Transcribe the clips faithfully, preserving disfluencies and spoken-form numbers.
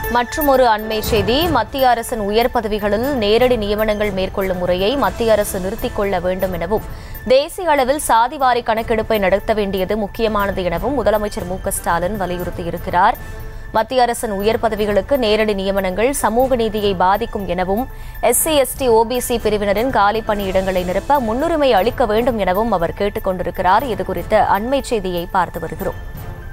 மற்றுமொரு அண்மை செய்தி, மத்திய அரசின் உயர் பதவிகளில் நேரடி நியமனங்கள் மேற்கொள்ளும் முறையை மத்திய அரசு நிறுத்திக் கொள்ள வேண்டும் எனவும், தேசிய அளவில் சாதிவாரி கணக்கெடுப்பை நடத்த வேண்டியது முக்கியமானது எனவும் முதலமைச்சர் மு க ஸ்டாலின் வலியுறுத்தியிருக்கிறார். மத்திய அரசின் உயர் பதவிகளுக்கு நேரடி நியமனங்கள் சமூக நீதியை பாதிக்கும் எனவும், எஸ்சி எஸ்டி ஓபிசி பிரிவினரின் காலி பணியிடங்களை நிரப்ப முன்னுரிமை அளிக்க வேண்டும் எனவும் அவர் கேட்டுக் கொண்டிருக்கிறார். இதுகுறித்த அண்மை செய்தியை பார்த்து வருகிறோம்.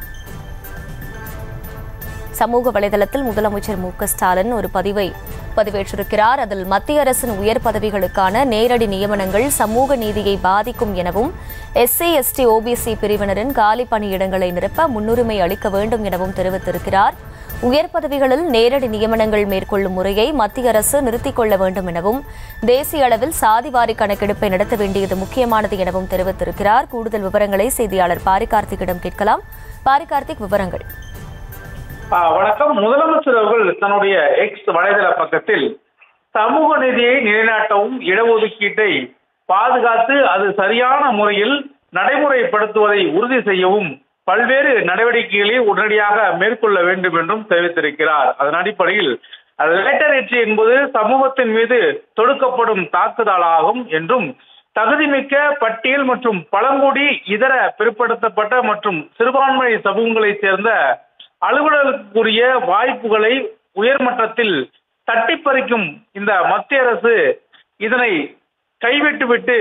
சமூக வலைதளத்தில் முதலமைச்சர் மு க ஸ்டாலின் ஒரு பதிவை பதிவேற்றிருக்கிறார். அதில் மத்திய அரசின் உயர் பதவிகளுக்கான நேரடி நியமனங்கள் சமூக நீதியை பாதிக்கும் எனவும், எஸ்சி எஸ்டி ஓபிசி பிரிவினரின் காலி பணியிடங்களை நிரப்ப முன்னுரிமை அளிக்க வேண்டும் எனவும் தெரிவித்திருக்கிறார். உயர் பதவிகளில் நேரடி நியமனங்கள் மேற்கொள்ளும் முறையை மத்திய அரசு நிறுத்திக் கொள்ள வேண்டும் எனவும், தேசிய அளவில் சாதிவாரி கணக்கெடுப்பை நடத்த வேண்டியது முக்கியமானது எனவும் தெரிவித்திருக்கிறார். கூடுதல் விவரங்களை செய்தியாளர் பாரிகார்த்திகிடம் கேட்கலாம். பாரிகார்த்திக், விவரங்கள். வணக்கம். முதலமைச்சர் அவர்கள் தன்னுடைய எக்ஸ் வலைதள பக்கத்தில் சமூக நீதியை நிலைநாட்டவும், இடஒதுக்கீட்டை பாதுகாத்து அது சரியான முறையில் நடைமுறைப்படுத்துவதை உறுதி செய்யவும் பல்வேறு நடவடிக்கைகளை உடனடியாக மேற்கொள்ள வேண்டும் என்றும் தெரிவித்திருக்கிறார். அதன் அடிப்படையில் லேட்டரேட்சி என்பது சமூகத்தின் மீது தொடுக்கப்படும் தாக்குதலாகும் என்றும், தகுதிமிக்க பட்டியல் மற்றும் பழங்குடி, இதர பிற்படுத்தப்பட்ட மற்றும் சிறுபான்மை சமூகங்களைச் சேர்ந்த அலுவலர்களுக்குரிய வாய்ப்புகளை உயர்மட்டத்தில் தட்டிப்பறிக்கும் இந்த மத்திய அரசு இதனை கைவிட்டுவிட்டு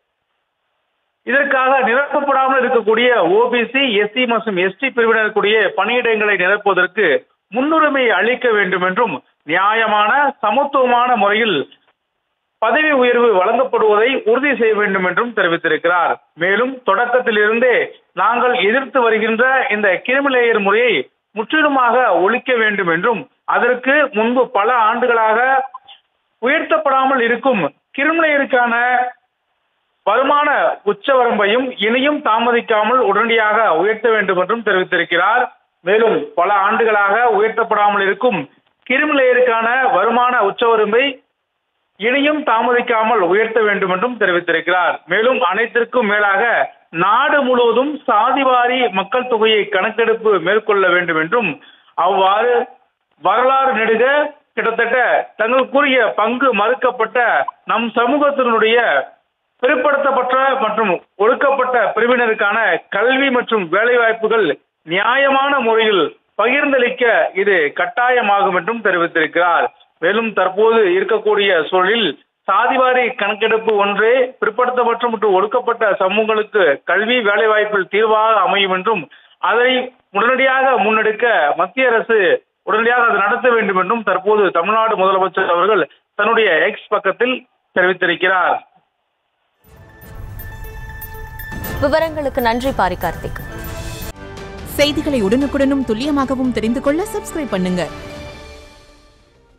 இதற்காக நிரப்பப்படாமல் இருக்கக்கூடிய ஓபிசி, எஸ்சி மற்றும் எஸ்டி பிரிவினருக்குரிய பணியிடங்களை நிரப்புவதற்கு முன்னுரிமை அளிக்க வேண்டும் என்றும், நியாயமான சமத்துவமான முறையில் பதவி உயர்வு வழங்கப்படுவதை உறுதி செய்ய வேண்டும் என்றும் தெரிவித்திருக்கிறார். மேலும் தொடக்கத்திலிருந்தே நாங்கள் எதிர்த்து வருகின்ற இந்த கிரிமிலேயர் முறையை முற்றிலுமாக ஒழிக்க வேண்டும் என்றும், அதற்கு முன்பு பல ஆண்டுகளாக உயர்த்தப்படாமல் இருக்கும் கிரிமிலேயருக்கான வருமான உச்சவரம்பையும் இனியும் தாமதிக்காமல் உடனடியாக உயர்த்த வேண்டும் என்றும் தெரிவித்திருக்கிறார். மேலும் பல ஆண்டுகளாக உயர்த்தப்படாமல் இருக்கும் கிரிமிலேயருக்கான வருமான உச்சவரம்பை இனியும் தாமதிக்காமல் உயர்த்த வேண்டும் என்றும் தெரிவித்திருக்கிறார். மேலும் அனைத்திற்கும் மேலாக நாடு முழுவதும் சாதிவாரி மக்கள் தொகையை கணக்கெடுப்பு மேற்கொள்ள வேண்டும் என்றும், அவ்வாறு வரலாறு நெடுக கிட்டத்தட்ட தங்களுக்குரிய பங்கு மறுக்கப்பட்ட நம் சமூகத்தினுடைய பிற்படுத்தப்பட்ட மற்றும் ஒடுக்கப்பட்ட பிரிவினருக்கான கல்வி மற்றும் வேலைவாய்ப்புகள் நியாயமான முறையில் பகிர்ந்தளிக்க இது கட்டாயமாகும் என்றும் தெரிவித்திருக்கிறார். மேலும் தற்போது இருக்கக்கூடிய சூழலில் சாதிவாரி கணக்கெடுப்பு ஒன்றே பிற்படுத்தப்பட்ட மற்றும் ஒடுக்கப்பட்ட சமூகங்களுக்கு கல்வி வேலைவாய்ப்பில் தீர்வாக அமையும் என்றும், அதை உடனடியாக முன்னெடுக்க மத்திய அரசு உடனடியாக அது நடத்த வேண்டும் என்றும் தற்போது தமிழ்நாடு முதலமைச்சர் அவர்கள் தன்னுடைய எக்ஸ் பக்கத்தில் தெரிவித்திருக்கிறார். விவரங்களுக்கு நன்றி பாரிகார்த்திக். செய்திகளை உடனுக்குடனும் துல்லியமாகவும் தெரிந்து கொள்ள சப்ஸ்கிரைப் பண்ணுங்க.